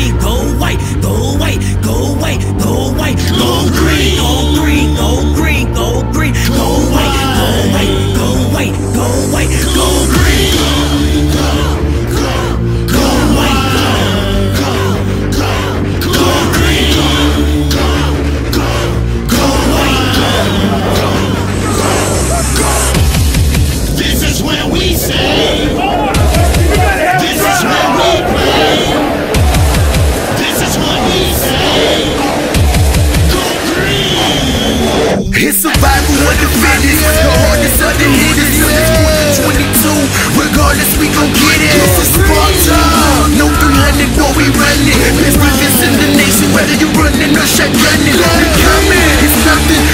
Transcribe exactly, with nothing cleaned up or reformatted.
green, go white, go white, go white, go white, go green, go green, go green, go green, go white, go white, go white, go white, go green, go, go, go white, go, go, go, go green, go, go, go white, go, go, go. This is where we say. This is where we play. This is what we say. Go green. It's survival of the fittest. The hardest of the hitters. It's more than twenty-two. Regardless, we gon' get it. This is Spartans. No three hundred, boy, we running. Best defense in the nation, whether you running or shotgunning. We coming. It's nothing